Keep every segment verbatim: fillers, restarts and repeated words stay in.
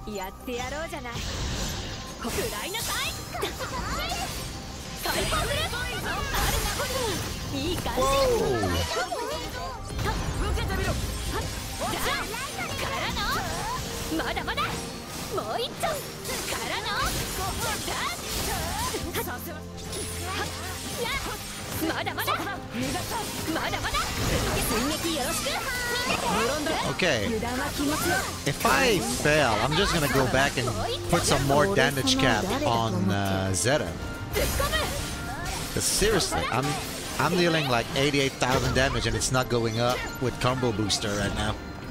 やってやろうじゃない。食らいなさい。解放する。あるいい感じ。受けてみろ。じゃあからのまだまだもう一丁からのまだまだまだまだ追撃よろしく。 Okay, if I fail, I'm just gonna go back and put some more damage cap on uh, Zeta. But seriously, I'm I'm dealing like eighty-eight thousand damage and it's not going up with combo booster right now.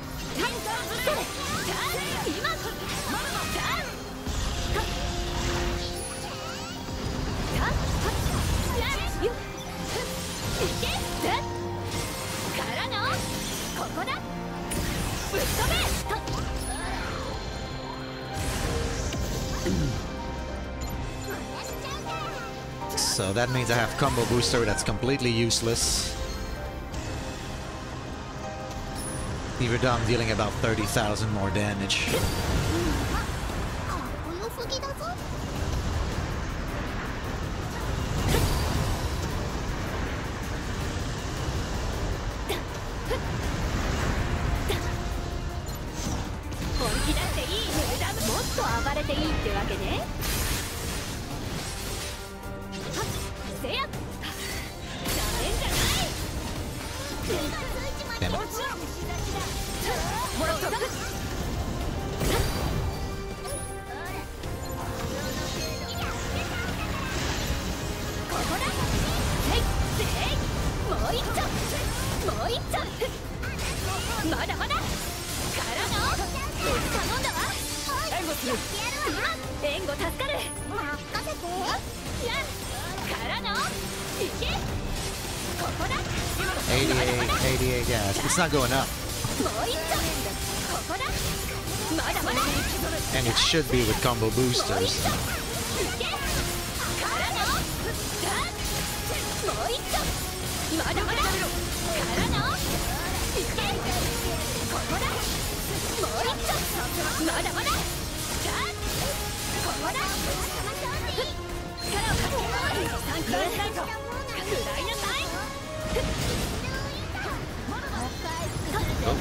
So that means I have combo booster that's completely useless. Even though I'm dealing about thirty thousand more damage. Damn it. eighty-eight, eighty-eight, yeah, it's not going up. And it should be with combo boosters. Oh.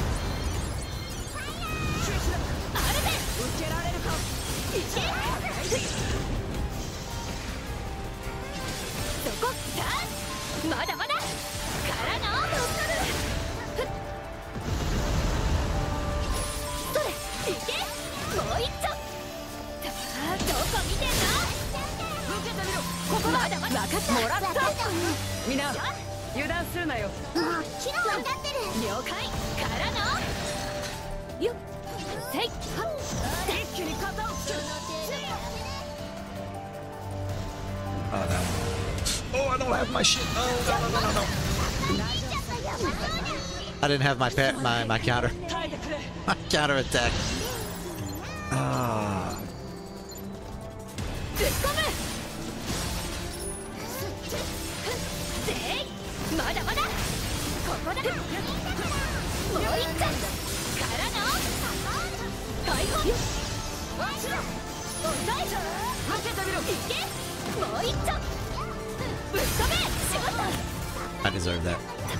Oh no. Oh, I don't have my shit. Oh, no, no, no, no, no. I didn't have my pet, my, my counter. My counter attack. Ah. I deserve that.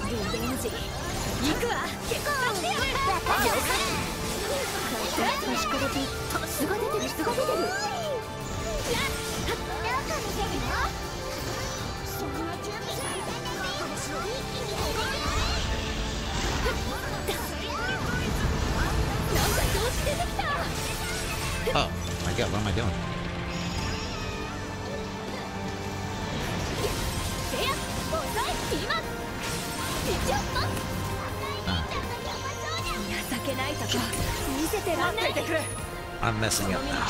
Oh my god, what am I doing? I'm messing up now.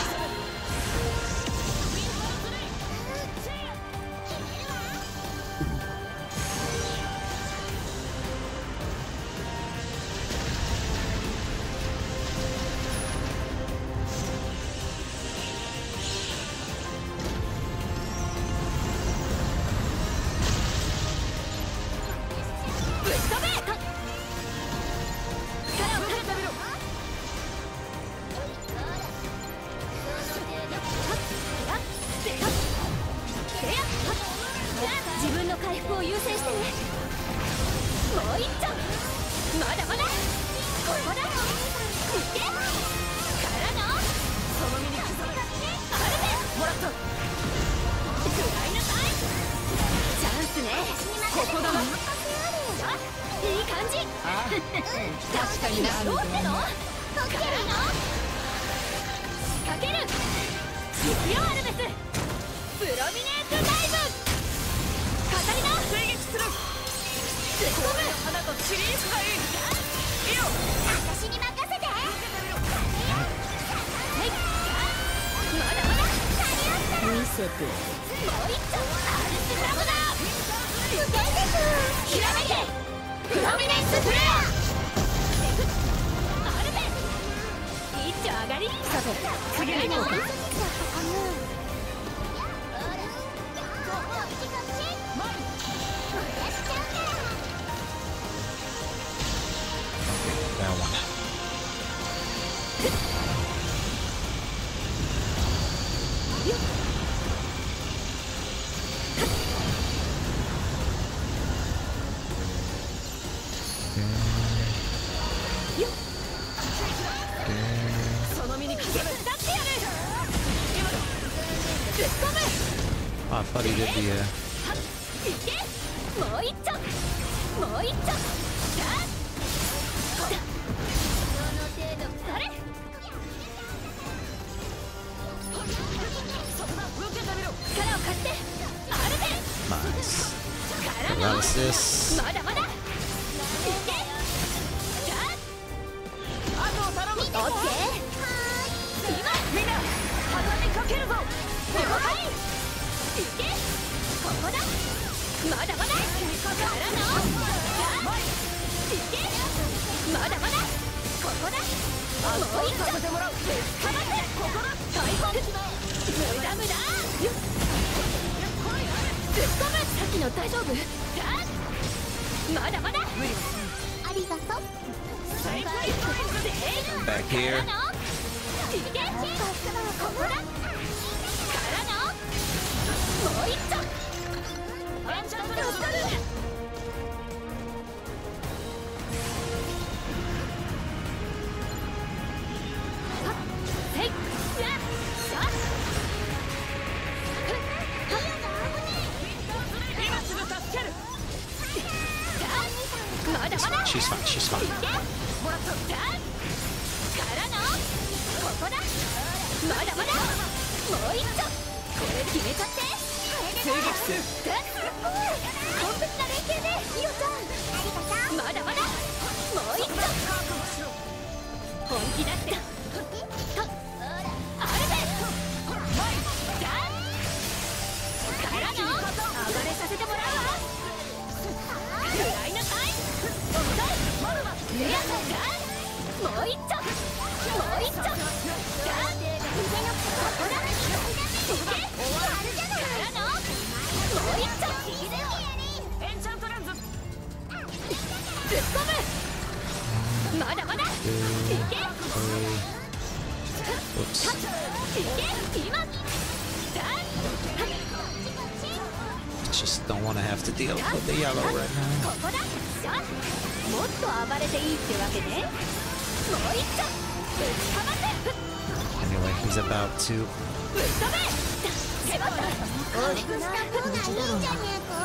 確かにな。どうしての？からのかける実用アルベスプロミネートダイブ語りな追撃する突っ込む花とチリースがいいいいよ私に任せてはいまだまだ見せてもう一丁アルスラムだひらめけプロミネンスフレア一丁上がりさて次にもあ、パリでディもう一丁もう一丁力を貸してアルベナイスrelentless まだまだいけあとを頼むオッケー今みんな畳みかけるぞ了解いけここだまだまだからのいけまだまだここだもう一個させてもらうかまってここだ大根無駄無駄突っ込むさっきの大丈夫まだまだありがとう back here いけここだからのもう一丁エンチャント助かるせいやっしゃ今すぐ助けるまだまだ she's fine she's fine もらったからのここだまだまだもう一丁これ決めちゃって追撃する完璧な連携でイオちゃんまだまだもう一丁本気出してアルベからの暴れさせてもらうわ食らいなさいレアさんがもう一丁もう一丁が腕のここだいけからのもう一丁エンチャントレンズ突っ込むまだまだいけいけ今 just don't want to have to deal with the yellow right now ここだもっと暴れていいってわけねもう一丁ぶちかませ anyway he's about to ぶっ飛べ手羽先大きくした方がいいんじゃねえか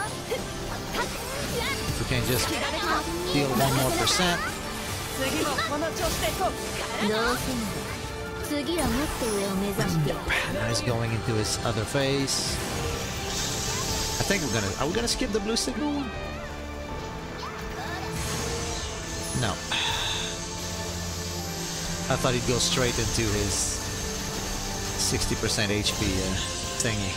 we can just deal one more percent 次もこの調子でいこうどうせなら次はもっと上を目指して now he's going into his other face I think we're gonna are we gonna skip the blue signal one? No I thought he'd go straight into his sixty percent H P uh, thingy.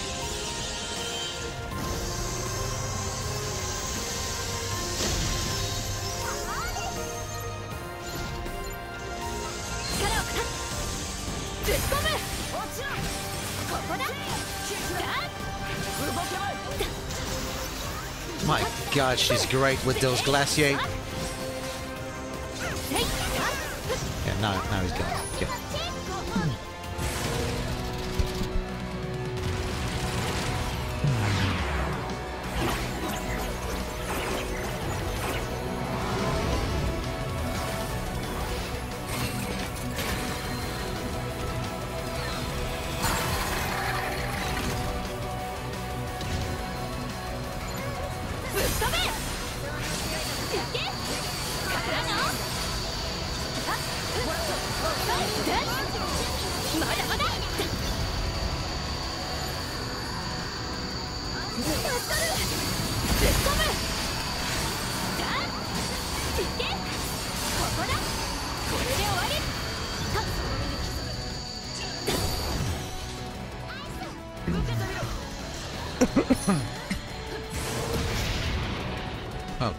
My God, she's great with those glaciate. Yeah, now, now he's going. Okay. Oh.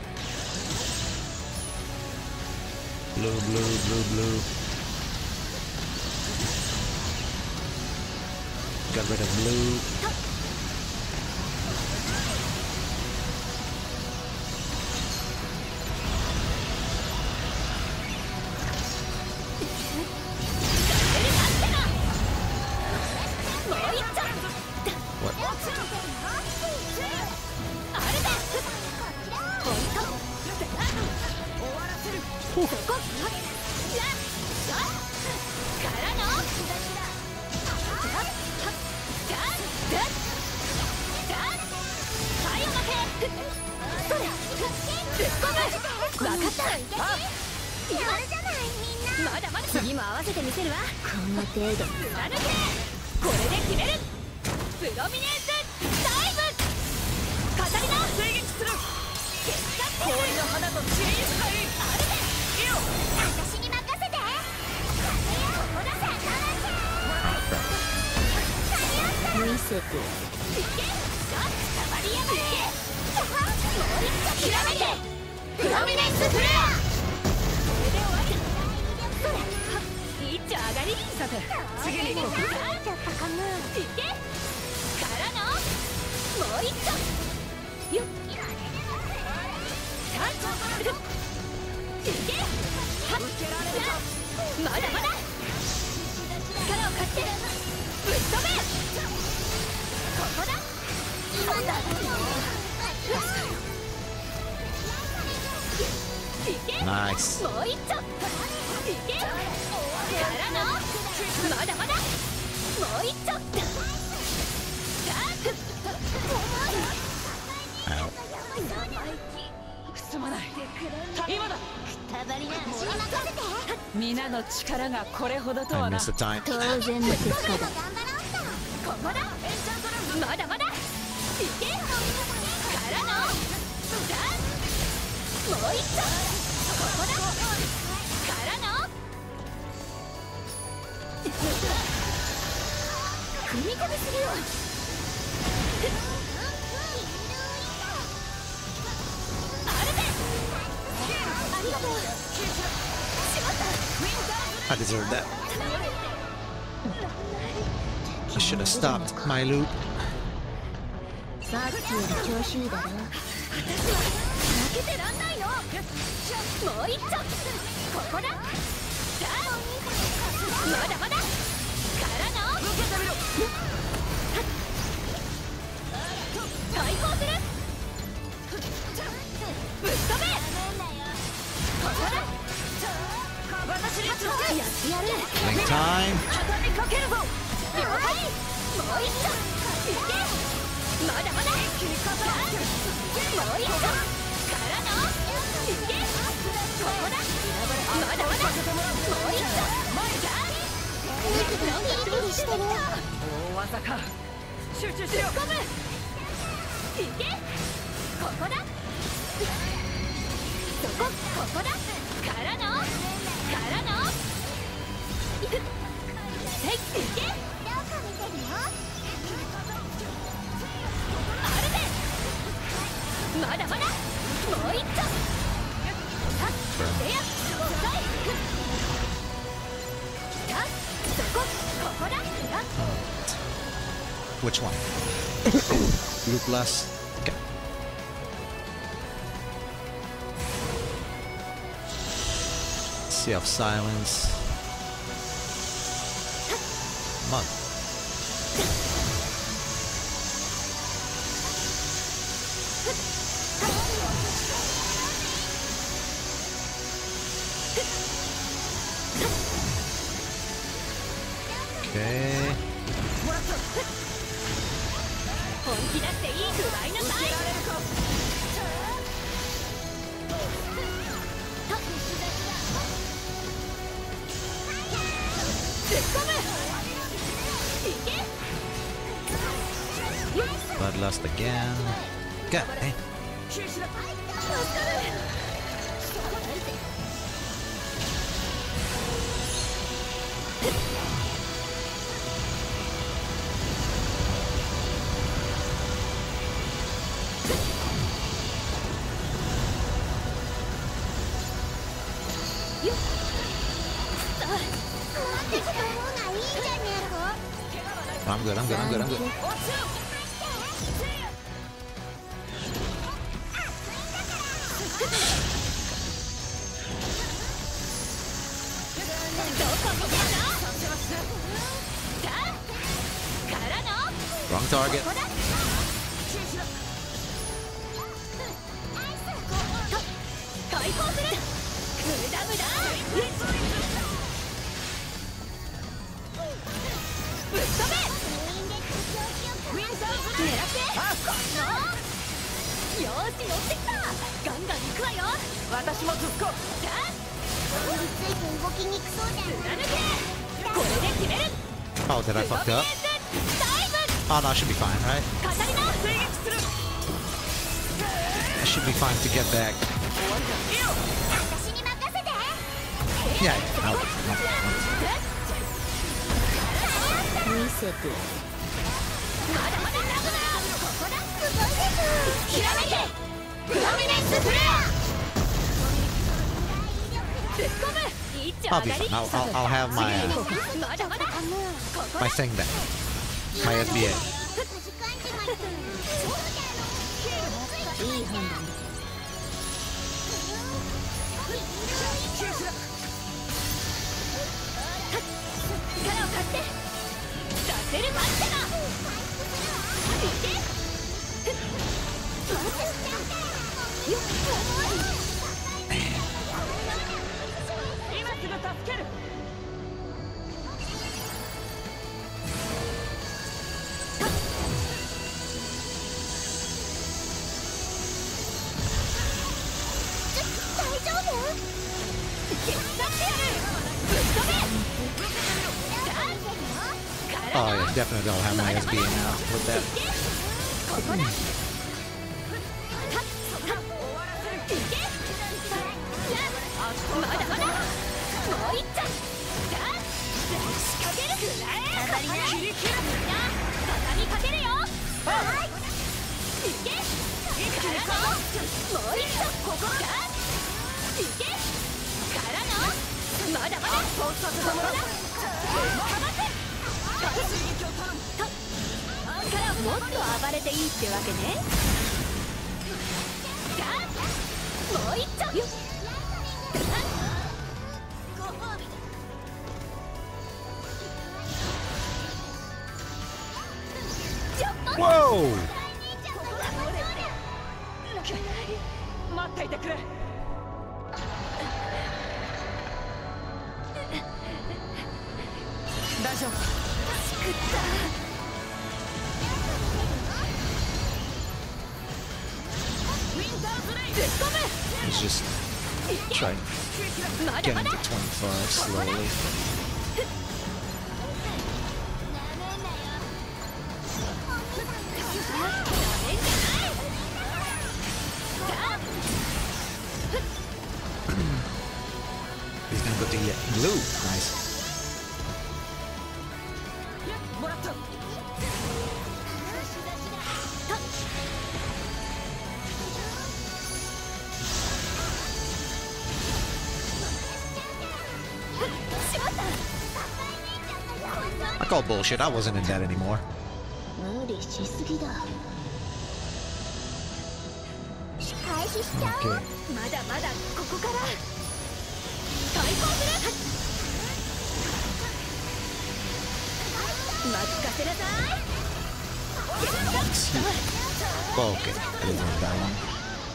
Blue, blue, blue, blue. Got rid of blue. 次も合わせてみせるわ。こんな程度。貫け。これで決める。プロミネンスダイブ。カタリナ追撃する。氷の花とチリーズがいい。あるで。いいよ。私に任せて。ここだぜ。見せて。いけ。たまりやまれ。もう一度ひらめけ。プロミネンスフレア。一丁上がり。さて次に行こうか。ちょっとかむ。いけ。からのもう一丁。よっ。タッチ。いけ。はっ。まだまだ。力を貸して。ぶっ飛べ。ここだ。今だ。いけ。 ナイス。 もう一丁。いけ。からのまだまだもう一丁。すまない。今だ。皆の力がこれほどとはな。当然の結果だ。ここだ。まだまだ。いけ。からのもう一丁。ここだ。からの踏み込みするよ。あるぜ。ありがとう。しまった。 I deserve that. I should have stopped my loop. さっきより調子いいだろ。私は負けてらんないの。もう一丁。ここだ。まだまだ。からの受けてみろ。対抗する。ぶっ飛べ。ここだ。私にやってやる。 Link time. 畳みかけるぞ。了解。もう一丁。いけ。まだまだ。もう一丁。からのいけ。ここだ。まだまだ。もう一丁。大技か。集中しろ。突っ込む。いけ。ここだ。そこ。ここだ。からのからのいく。せい。いけ。あるぜ。まだまだ。もう一丁。さっでや。遅い。 Which one? Loopless. Okay. Sea of Silence. Mud. Okay. 本気出していい具合なさい。突っ込む。いけ。 Bloodlust again. God damn. I'm good, I'm good, I'm good, I'm good. Wrong target. Oh, did I fuck up? Oh no, I should be fine, right? I should be fine to get back. Yeah, yeah, no, no, I'll be fine. I'll, I'll, I'll have my uh, my thing back. My S B A. Oh yeah, definitely I'll have my S B A now with that. Whoa! He's just trying to get into twenty-five slowly. He's gonna go to get blue. Nice. I call bullshit. I wasn't in that anymore. Okay. Oh, okay. I didn't want that one.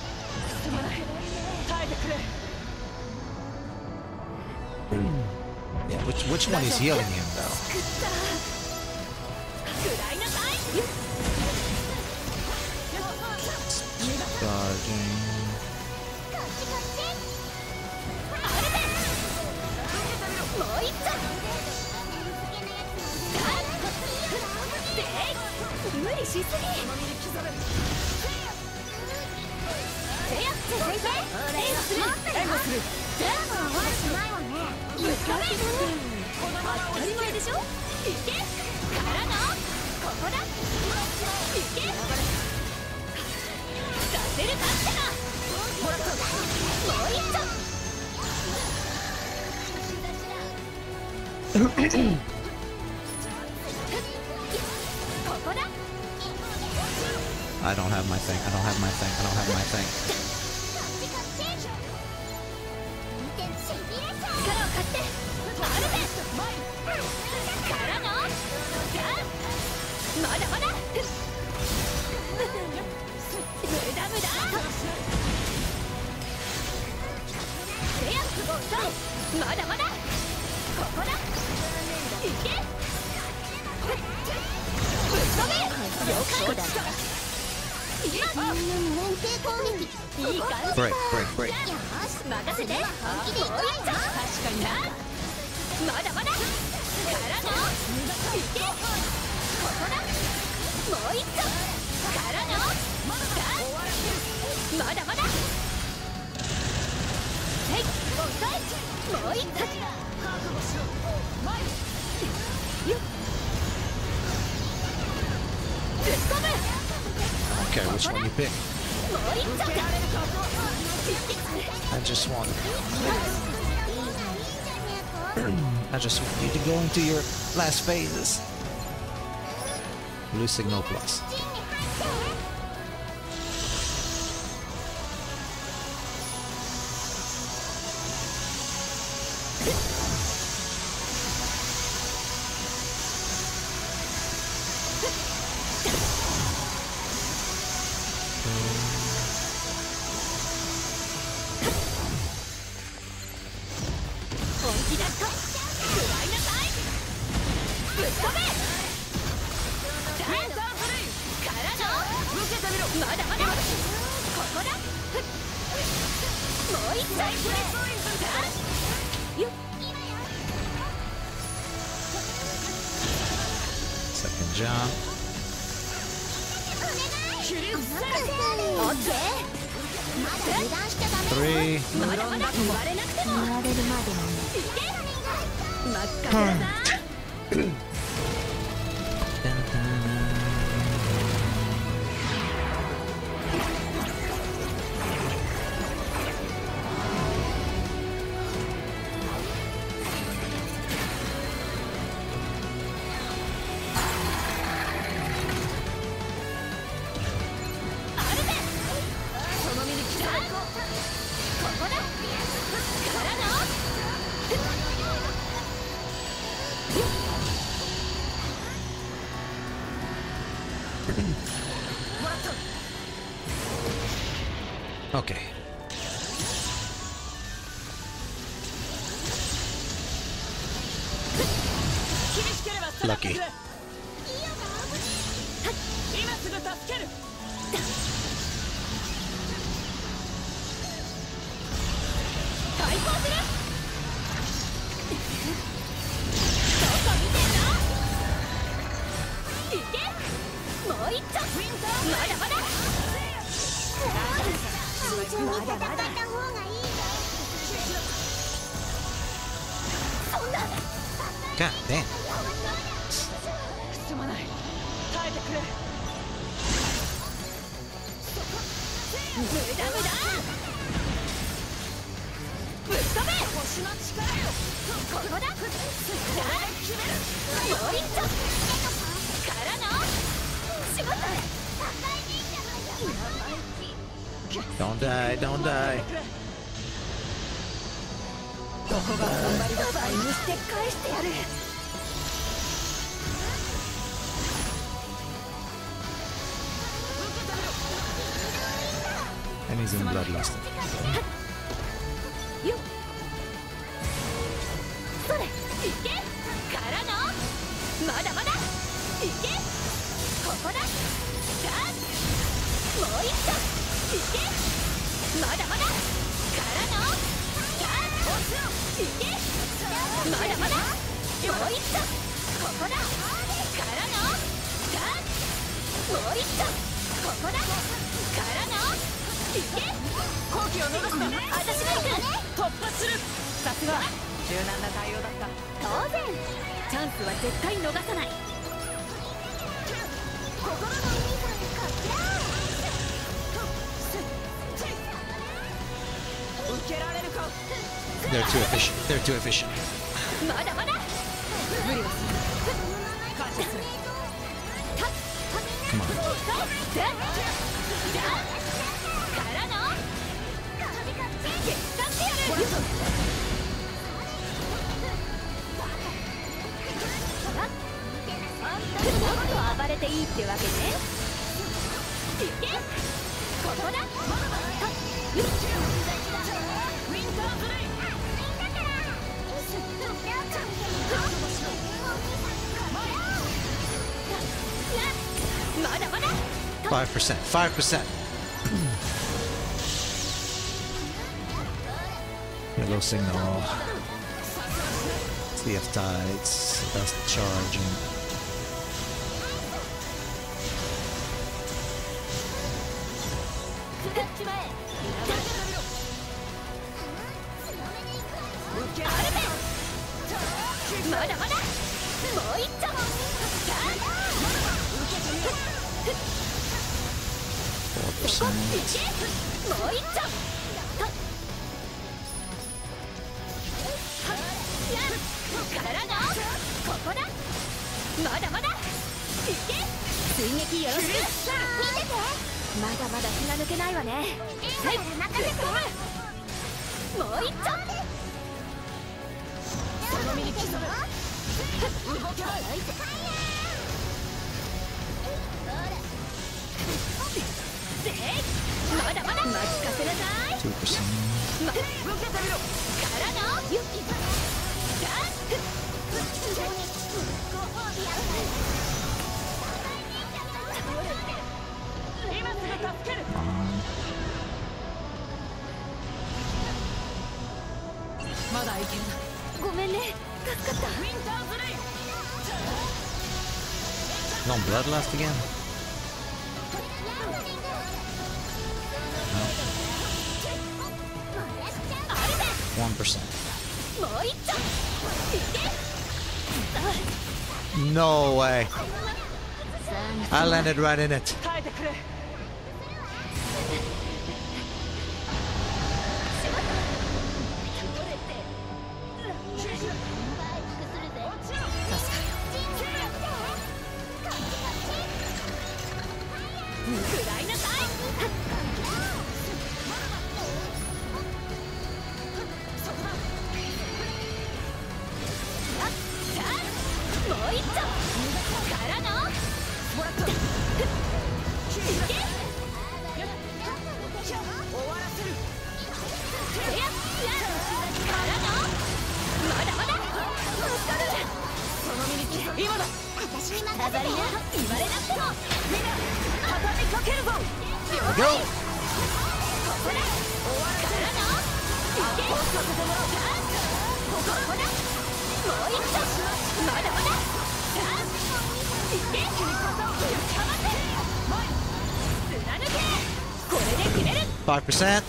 Yeah, which which one is healing him though? Dodging. I don't have my thing. I don't have my thing. I don't have my thing. まだまだここだいけぶっ飛べ了解だ今連携攻撃いい感じ Break, break, break. よし任せてもう一丁確かになまだまだからのいけここだもう一丁からのまだまだはい遅いもう一つ覚悟しろ前よっぶっ飛ぶ Okay, which one you pick? もう一つ I just want I just want you to go into your last phases. Blue signal plus. Second jump. Three. Okay. Lucky. God damn. Don't die, don't die. And he's in bloodlust. They're too efficient. They're too efficient. 暴れていいってわけね。ここだ。まだまだ。 five percent, five percent. Yellow signal. C F tides. That's charging. Four percent. Two percent. No bloodlust again? No. One percent. No way. I landed right in it. Go! Five percent.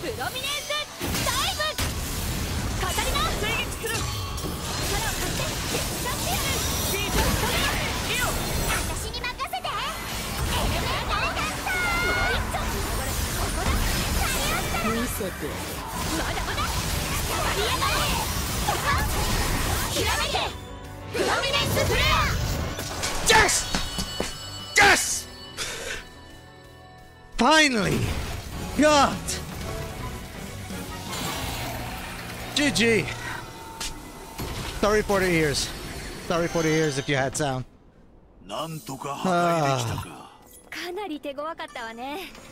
Yes! Yes! Finally! God! G G! Sorry for the ears. Sorry for the ears if you had sound. なんとか破壊できたか。 かなり手強かったわね。